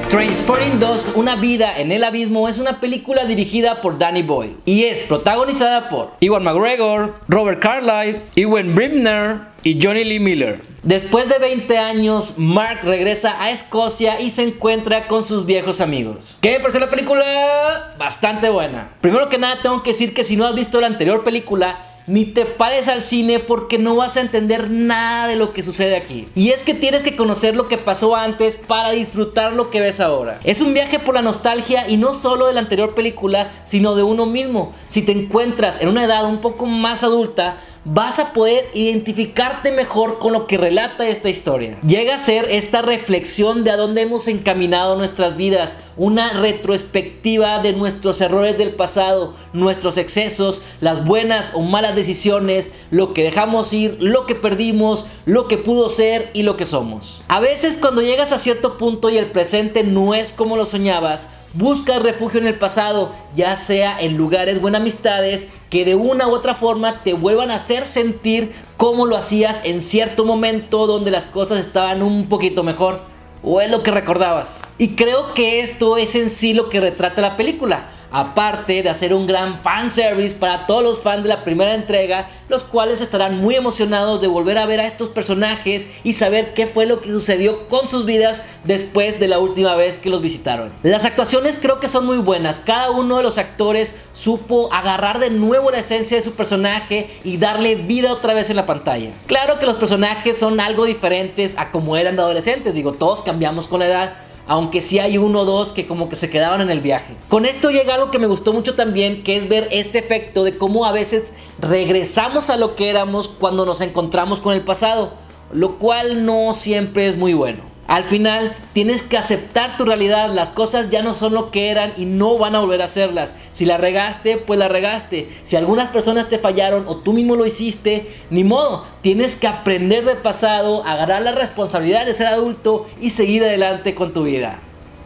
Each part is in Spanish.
Trainspotting 2, Una vida en el abismo, es una película dirigida por Danny Boyle y es protagonizada por Ewan McGregor, Robert Carlyle, Ewan Bremner y Jonny Lee Miller. Después de 20 años, Mark regresa a Escocia y se encuentra con sus viejos amigos. ¿Qué me pareció la película? Bastante buena. Primero que nada tengo que decir que si no has visto la anterior película, ni te pares al cine porque no vas a entender nada de lo que sucede aquí. Y es que tienes que conocer lo que pasó antes para disfrutar lo que ves ahora. Es un viaje por la nostalgia y no solo de la anterior película, sino de uno mismo. Si te encuentras en una edad un poco más adulta, vas a poder identificarte mejor con lo que relata esta historia. Llega a ser esta reflexión de a dónde hemos encaminado nuestras vidas, una retrospectiva de nuestros errores del pasado, nuestros excesos, las buenas o malas decisiones, lo que dejamos ir, lo que perdimos, lo que pudo ser y lo que somos. A veces cuando llegas a cierto punto y el presente no es como lo soñabas, buscas refugio en el pasado, ya sea en lugares o en amistades que de una u otra forma te vuelvan a hacer sentir como lo hacías en cierto momento donde las cosas estaban un poquito mejor, o es lo que recordabas. Y creo que esto es en sí lo que retrata la película, aparte de hacer un gran fanservice para todos los fans de la primera entrega, los cuales estarán muy emocionados de volver a ver a estos personajes y saber qué fue lo que sucedió con sus vidas después de la última vez que los visitaron. Las actuaciones creo que son muy buenas, cada uno de los actores supo agarrar de nuevo la esencia de su personaje y darle vida otra vez en la pantalla. Claro que los personajes son algo diferentes a como eran de adolescentes, digo, todos cambiamos con la edad, aunque sí hay uno o dos que como que se quedaban en el viaje. Con esto llega algo que me gustó mucho también, que es ver este efecto de cómo a veces regresamos a lo que éramos cuando nos encontramos con el pasado, lo cual no siempre es muy bueno. Al final tienes que aceptar tu realidad, las cosas ya no son lo que eran y no van a volver a serlas. Si la regaste, pues la regaste. Si algunas personas te fallaron o tú mismo lo hiciste, ni modo. Tienes que aprender del pasado, agarrar la responsabilidad de ser adulto y seguir adelante con tu vida.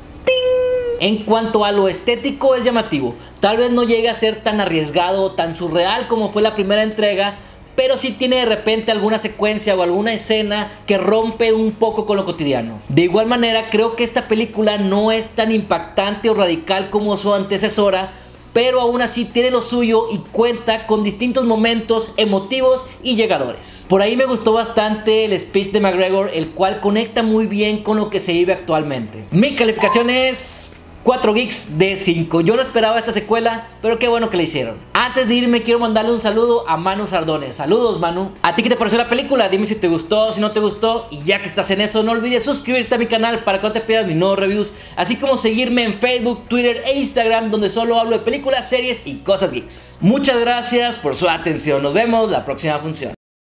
¡Ting! En cuanto a lo estético, es llamativo. Tal vez no llegue a ser tan arriesgado o tan surreal como fue la primera entrega, pero sí tiene de repente alguna secuencia o alguna escena que rompe un poco con lo cotidiano. De igual manera, creo que esta película no es tan impactante o radical como su antecesora, pero aún así tiene lo suyo y cuenta con distintos momentos emotivos y llegadores. Por ahí me gustó bastante el speech de McGregor, el cual conecta muy bien con lo que se vive actualmente. Mi calificación es 4 geeks de 5. Yo no esperaba esta secuela, pero qué bueno que la hicieron. Antes de irme quiero mandarle un saludo a Manu Sardones. Saludos, Manu. ¿A ti qué te pareció la película? Dime si te gustó, si no te gustó. Y ya que estás en eso, no olvides suscribirte a mi canal para que no te pierdas mis nuevos reviews, así como seguirme en Facebook, Twitter e Instagram, donde solo hablo de películas, series y cosas geeks. Muchas gracias por su atención. Nos vemos la próxima función.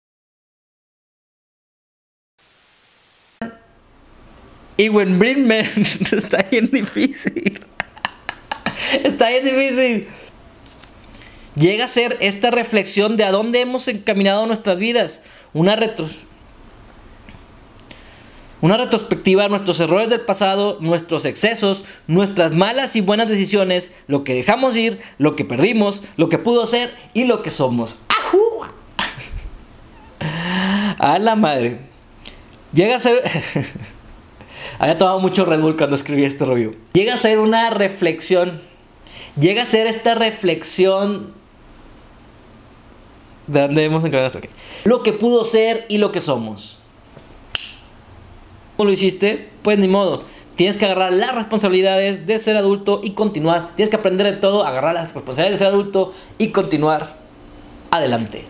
Ewan Bremner. Está bien difícil. Está bien difícil. Llega a ser esta reflexión de a dónde hemos encaminado nuestras vidas. Una retrospectiva a nuestros errores del pasado, nuestros excesos, nuestras malas y buenas decisiones, lo que dejamos ir, lo que perdimos, lo que pudo ser y lo que somos. ¡Ajú! A la madre. Llega a ser... Había tomado mucho Red Bull cuando escribí este review. Llega a ser una reflexión. Llega a ser esta reflexión de dónde hemos encaminado. Okay. Lo que pudo ser y lo que somos. ¿Cómo lo hiciste? Pues ni modo. Tienes que agarrar las responsabilidades de ser adulto y continuar. Tienes que aprender de todo, agarrar las responsabilidades de ser adulto y continuar adelante.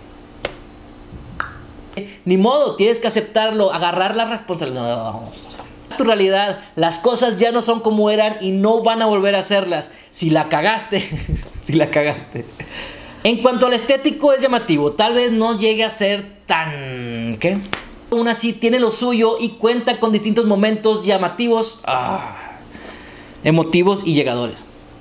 Ni modo, tienes que aceptarlo, agarrar las responsabilidades. Tu realidad, las cosas ya no son como eran y no van a volver a serlas. Si la cagaste, si la cagaste. En cuanto al estético, es llamativo. Tal vez no llegue a ser tan... ¿qué? Aún así tiene lo suyo y cuenta con distintos momentos llamativos, emotivos y llegadores.